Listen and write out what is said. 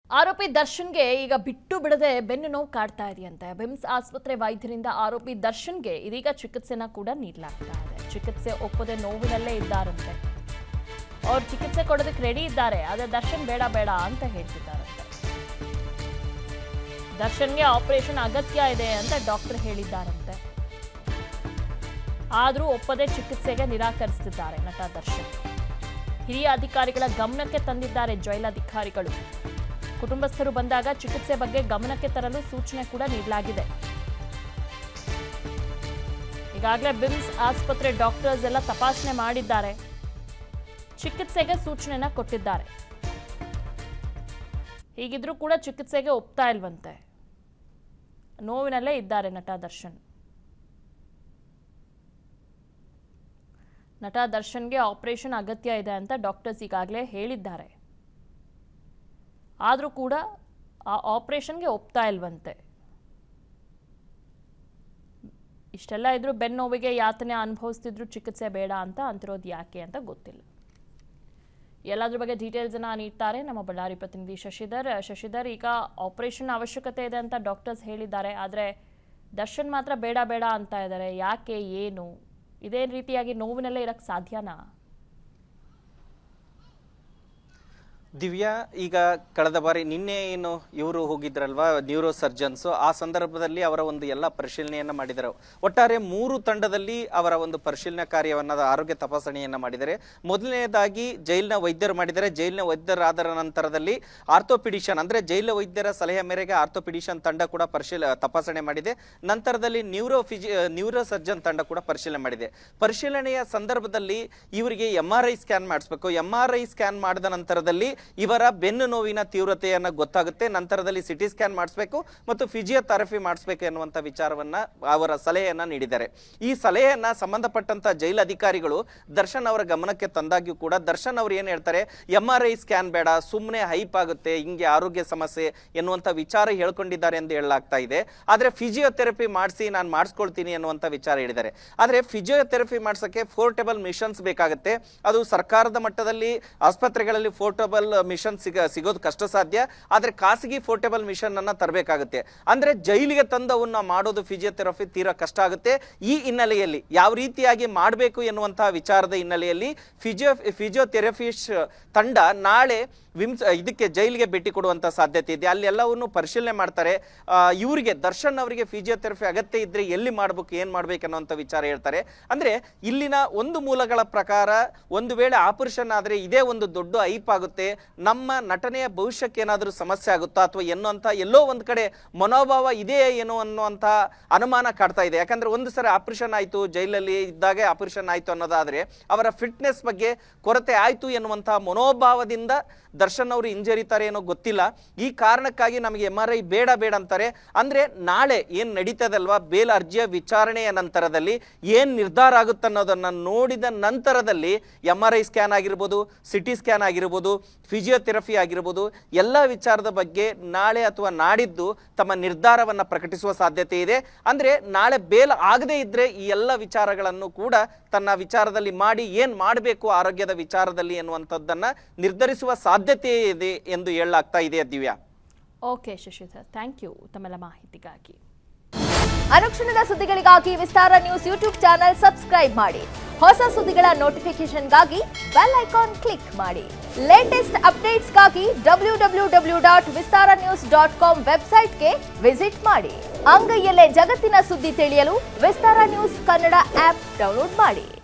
ಆರೋಪಿ ದರ್ಶನ್ಗೆ ಈಗ ಬಿಟ್ಟು ಬಿಡದೆ ಬೆನ್ನು ನೋವು ಕಾಡ್ತಾ ಇದೆಯಂತೆ. ಬಿಮ್ಸ್ ಆಸ್ಪತ್ರೆ ವೈದ್ಯರಿಂದ ಆರೋಪಿ ದರ್ಶನ್ಗೆ ಇದೀಗ ಚಿಕಿತ್ಸೆನ ಕೂಡ ನೀಡಲಾಗ್ತಾ ಇದೆ. ಚಿಕಿತ್ಸೆ ಒಪ್ಪದೆ ನೋವಿನಲ್ಲೇ ಇದ್ದಾರಂತೆ. ಅವರು ಚಿಕಿತ್ಸೆ ಕೊಡೋದಕ್ಕೆ ರೆಡಿ ಇದ್ದಾರೆ, ಆದರೆ ದರ್ಶನ್ ಬೇಡ ಬೇಡ ಅಂತ ಹೇಳ್ತಿದ್ದಾರಂತೆ. ದರ್ಶನ್ಗೆ ಆಪರೇಷನ್ ಅಗತ್ಯ ಇದೆ ಅಂತ ಡಾಕ್ಟರ್ ಹೇಳಿದ್ದಾರಂತೆ. ಆದರೂ ಒಪ್ಪದೆ ಚಿಕಿತ್ಸೆಗೆ ನಿರಾಕರಿಸುತ್ತಿದ್ದಾರೆ ನಟ ದರ್ಶನ್. ಹಿರಿಯ ಅಧಿಕಾರಿಗಳ ಗಮನಕ್ಕೆ ತಂದಿದ್ದಾರೆ ಜೈಲಾಧಿಕಾರಿಗಳು. ಕುಟುಂಬಸ್ಥರು ಬಂದಾಗ ಚಿಕಿತ್ಸೆ ಬಗ್ಗೆ ಗಮನಕ್ಕೆ ತರಲು ಸೂಚನೆ ಕೂಡ ನೀಡಲಾಗಿದೆ. ಈಗಾಗಲೇ ಬಿಮ್ಸ್ ಆಸ್ಪತ್ರೆ ಡಾಕ್ಟರ್ಸ್ ಎಲ್ಲ ತಪಾಸಣೆ ಮಾಡಿದ್ದಾರೆ, ಚಿಕಿತ್ಸೆಗೆ ಸೂಚನೆನ ಕೊಟ್ಟಿದ್ದಾರೆ. ಹೀಗಿದ್ರೂ ಕೂಡ ಚಿಕಿತ್ಸೆಗೆ ಒಪ್ತಾ ಇಲ್ವಂತೆ. ನೋವಿನಲ್ಲೇ ಇದ್ದಾರೆ ನಟ ದರ್ಶನ್. ನಟ ದರ್ಶನ್ಗೆ ಆಪರೇಷನ್ ಅಗತ್ಯ ಇದೆ ಅಂತ ಡಾಕ್ಟರ್ಸ್ ಈಗಾಗಲೇ ಹೇಳಿದ್ದಾರೆ. ಆದರೂ ಕೂಡ ಆ ಆಪರೇಷನ್ಗೆ ಒಪ್ತಾ ಇಲ್ವಂತೆ. ಇಷ್ಟೆಲ್ಲ ಇದ್ರೂ ಬೆನ್ನೋವಿಗೆ ಯಾತನೆ ಅನುಭವಿಸ್ತಿದ್ರು, ಚಿಕಿತ್ಸೆ ಬೇಡ ಅಂತ ಅಂತಿರೋದು ಯಾಕೆ ಅಂತ ಗೊತ್ತಿಲ್ಲ. ಎಲ್ಲದ್ರ ಬಗ್ಗೆ ಡೀಟೇಲ್ಸ್ ಅನ್ನ ನೀಡ್ತಾರೆ ನಮ್ಮ ಬಳ್ಳಾರಿ ಪ್ರತಿನಿಧಿ ಶಶಿಧರ್. ಈಗ ಆಪರೇಷನ್ ಅವಶ್ಯಕತೆ ಇದೆ ಅಂತ ಡಾಕ್ಟರ್ಸ್ ಹೇಳಿದ್ದಾರೆ, ಆದರೆ ದರ್ಶನ್ ಮಾತ್ರ ಬೇಡ ಬೇಡ ಅಂತ ಇದ್ದಾರೆ. ಯಾಕೆ, ಏನು? ಇದೇ ರೀತಿಯಾಗಿ ನೋವಿನಲ್ಲೇ ಇರಕ್ಕೆ ಸಾಧ್ಯನಾ? ದಿವ್ಯಾ, ಈಗ ಕಳೆದ ಬಾರಿ ನಿನ್ನೆ ಏನು ಇವರು ಹೋಗಿದ್ರಲ್ವಾ ನ್ಯೂರೋ ಸರ್ಜನ್ಸ್, ಆ ಸಂದರ್ಭದಲ್ಲಿ ಅವರ ಒಂದು ಎಲ್ಲ ಪರಿಶೀಲನೆಯನ್ನ ಮಾಡಿದರು. ಒಟ್ಟಾರೆ 3 ತಂಡದಲ್ಲಿ ಅವರ ಒಂದು ಪರಿಶೀಲನಾ ಕಾರ್ಯವನ್ನ, ಆರೋಗ್ಯ ತಪಾಸಣೆಯನ್ನ ಮಾಡಿದರೆ. ಮೊದಲನೇದಾಗಿ ಜೈಲಿನ ವೈದ್ಯರು ಮಾಡಿದರೆ. ಜೈಲಿನ ವೈದ್ಯರಾದ ನಂತರದಲ್ಲಿ ಆರ್ಥೋಪಿಡಿಷನ್ ಅಂದ್ರೆ ಜೈಲು ವೈದ್ಯರ ಸಲಹೆ ಮೇರೆಗೆ ಆರ್ಥೋಪಿಡಿಷನ್ ತಂಡ ಕೂಡ ತಪಾಸಣೆ ಮಾಡಿದೆ. ನಂತರದಲ್ಲಿ ನ್ಯೂರೋ ಸರ್ಜನ್ ತಂಡ ಕೂಡ ಪರಿಶೀಲನೆ ಮಾಡಿದೆ. ಪರಿಶೀಲನೆಯ ಸಂದರ್ಭದಲ್ಲಿ ಇವರಿಗೆ MRI ಸ್ಕ್ಯಾನ್ ಮಾಡಿಸ್ಬೇಕು. MRI ಸ್ಕ್ಯಾನ್ ಮಾಡಿದ ನಂತರದಲ್ಲಿ ಇವರ ಬೆನ್ನು ನೋವಿನ ತೀವ್ರತೆಯನ್ನ ಗೊತ್ತಾಗುತ್ತೆ. ನಂತರದಲ್ಲಿ ಸಿಟಿ ಸ್ಕ್ಯಾನ್ ಮಾಡಿಸ್ಬೇಕು ಮತ್ತು ಫಿಸಿಯೋಥೆರಪಿ ಮಾಡಿಸ್ಬೇಕು ಎನ್ನುವಂತ ವಿಚಾರವನ್ನ ಅವರ ಸಲಹೆಯನ್ನ ನೀಡಿದ್ದಾರೆ. ಈ ಸಲಹೆಯನ್ನ ಸಂಬಂಧಪಟ್ಟಂತ ಜೈಲು ಅಧಿಕಾರಿಗಳು ದರ್ಶನ್ ಅವರ ಗಮನಕ್ಕೆ ತಂದಾಗ್ಯೂ ಕೂಡ ದರ್ಶನ್ ಅವರು ಏನ್ ಹೇಳ್ತಾರೆ, MRI ಸ್ಕ್ಯಾನ್ ಬೇಡ, ಸುಮ್ಮನೆ ಹೈಪ್ ಆಗುತ್ತೆ, ಹಿಂಗೆ ಆರೋಗ್ಯ ಸಮಸ್ಯೆ ಎನ್ನುವಂತ ವಿಚಾರ ಹೇಳ್ಕೊಂಡಿದ್ದಾರೆ ಎಂದು ಹೇಳಲಾಗ್ತಾ ಇದೆ. ಆದ್ರೆ ಫಿಸಿಯೋಥೆರಪಿ ಮಾಡಿಸಿ ನಾನು ಮಾಡಿಸ್ಕೊಳ್ತೀನಿ ಎನ್ನುವಂತ ವಿಚಾರ ಹೇಳಿದ್ದಾರೆ. ಆದ್ರೆ ಫಿಸಿಯೋಥೆರಪಿ ಮಾಡಿಸಕ್ಕೆ ಪೋರ್ಟೇಬಲ್ ಮಿಷನ್ಸ್ ಬೇಕಾಗುತ್ತೆ. ಅದು ಸರ್ಕಾರದ ಮಟ್ಟದಲ್ಲಿ ಆಸ್ಪತ್ರೆಗಳಲ್ಲಿ ಪೋರ್ಟೇಬಲ್ ಮಿಷನ್ ಸಿಗೋದು ಕಷ್ಟ ಸಾಧ್ಯ. ಆದ್ರೆ ಖಾಸಗಿ ಪೋರ್ಟೇಬಲ್ ಮಿಷನ್ ಅನ್ನ ತರಬೇಕಾಗುತ್ತೆ. ಅಂದ್ರೆ ಜೈಲಿಗೆ ತಂದವನ್ನ ಮಾಡೋದು ಫಿಸಿಯೋಥೆರಪಿ ತೀರಾ ಕಷ್ಟ ಆಗುತ್ತೆ. ಈ ಹಿನ್ನೆಲೆಯಲ್ಲಿ ಯಾವ ರೀತಿಯಾಗಿ ಮಾಡಬೇಕು ಎನ್ನುವಂತಹ ವಿಚಾರದ ಹಿನ್ನೆಲೆಯಲ್ಲಿ ಫಿಸಿಯೋಥೆರಪಿಸ್ಟ್ ತಂಡ ನಾಳೆ ಇದಕ್ಕೆ ಜೈಲಿಗೆ ಭೇಟಿ ಕೊಡುವಂತ ಸಾಧ್ಯತೆ ಇದೆ. ಅಲ್ಲಿ ಎಲ್ಲವನ್ನು ಪರಿಶೀಲನೆ ಮಾಡ್ತಾರೆ. ಇವರಿಗೆ ದರ್ಶನ್ ಅವರಿಗೆ ಫಿಸಿಯೋಥೆರಪಿ ಅಗತ್ಯ ಇದ್ರೆ ಎಲ್ಲಿ ಮಾಡ್ಬೇಕು, ಏನ್ ಮಾಡ್ಬೇಕು ಅನ್ನುವಂಥ ವಿಚಾರ ಹೇಳ್ತಾರೆ. ಅಂದ್ರೆ ಇಲ್ಲಿನ ಒಂದು ಮೂಲಗಳ ಪ್ರಕಾರ ಒಂದು ವೇಳೆ ಆಪರೇಷನ್ ಆದ್ರೆ ಇದೇ ಒಂದು ದೊಡ್ಡ ಐಪ್ ಆಗುತ್ತೆ, ನಮ್ಮ ನಟನೆಯ ಭವಿಷ್ಯಕ್ಕೆ ಏನಾದರೂ ಸಮಸ್ಯೆ ಆಗುತ್ತಾ ಅಥವಾ ಎನ್ನುವಂತ ಎಲ್ಲೋ ಒಂದ್ ಕಡೆ ಮನೋಭಾವ ಇದೆಯೇ ಏನೋ ಅನ್ನುವಂತ ಅನುಮಾನ ಕಾಡ್ತಾ ಇದೆ. ಯಾಕಂದ್ರೆ ಒಂದು ಸರಿ ಆಪರೇಷನ್ ಆಯ್ತು, ಜೈಲಲ್ಲಿ ಇದ್ದಾಗ ಆಪರೇಷನ್ ಆಯ್ತು ಅನ್ನೋದಾದ್ರೆ ಅವರ ಫಿಟ್ನೆಸ್ ಬಗ್ಗೆ ಕೊರತೆ ಆಯ್ತು ಎನ್ನುವಂತಹ ಮನೋಭಾವದಿಂದ ದರ್ಶನ್ ಅವರು ಹಿಂಜರಿತಾರೆ ಏನೋ ಗೊತ್ತಿಲ್ಲ. ಈ ಕಾರಣಕ್ಕಾಗಿ ನಮಗೆ MRI ಬೇಡ ಬೇಡ ಅಂತಾರೆ. ಅಂದ್ರೆ ನಾಳೆ ಏನ್ ನಡೀತದಲ್ವಾ, ಬೇಲ್ ಅರ್ಜಿಯ ವಿಚಾರಣೆಯ ನಂತರದಲ್ಲಿ ಏನ್ ನಿರ್ಧಾರ ಆಗುತ್ತೆ ಅನ್ನೋದನ್ನ ನೋಡಿದ ನಂತರದಲ್ಲಿ MRI ಸ್ಕ್ಯಾನ್ ಆಗಿರ್ಬೋದು, ಸಿಟಿ ಸ್ಕ್ಯಾನ್ ಆಗಿರ್ಬೋದು, ಫಿಸಿಯೋಥೆರಪಿ ಆಗಿರ್ಬೋದು, ಎಲ್ಲ ವಿಚಾರದ ಬಗ್ಗೆ ನಾಳೆ ಅಥವಾ ನಾಡಿದ್ದು ತಮ್ಮ ನಿರ್ಧಾರವನ್ನ ಪ್ರಕಟಿಸುವ ಸಾಧ್ಯತೆ ಇದೆ. ಅಂದ್ರೆ ನಾಳೆ ಬೇಲ್ ಆಗದೆ ಇದ್ರೆ ಈ ಎಲ್ಲ ವಿಚಾರಗಳನ್ನು ಕೂಡ ತನ್ನ ವಿಚಾರದಲ್ಲಿ ಮಾಡಿ ಏನ್ ಮಾಡಬೇಕು ಆರೋಗ್ಯದ ವಿಚಾರದಲ್ಲಿ ಎನ್ನುವಂಥದ್ದನ್ನ ನಿರ್ಧರಿಸುವ ಸಾಧ್ಯತೆ ಇದೆ ಎಂದು ಹೇಳಲಾಗ್ತಾ ಇದೆ. Divya. Okay Shashidhar, thank you ತಮ್ಮೆಲ್ಲ ಮಾಹಿತಿಗಾಗಿ. ಅನುಕ್ಷಣದ ಸುದ್ದಿಗಳಿಗಾಗಿ Vistara news YouTube channel subscribe ಮಾಡಿ. ಹೊಸ ಸುದ್ದಿಗಳ ನೋಟಿಫಿಕೇಶನ್ಗಾಗಿ ಬೆಲ್ ಐಕಾನ್ ಕ್ಲಿಕ್ ಮಾಡಿ. ಲೇಟೆಸ್ಟ್ ಅಪ್ಡೇಟ್ಸ್ಗಾಗಿ www.vistaranews.com ವೆಬ್ಸೈಟ್ಗೆ ವಿಸಿಟ್ ಮಾಡಿ. ಅಂಗೈಯಲ್ಲೇ ಜಗತ್ತಿನ ಸುದ್ದಿ ತಿಳಿಯಲು Vistara news Kannada app download ಮಾಡಿ.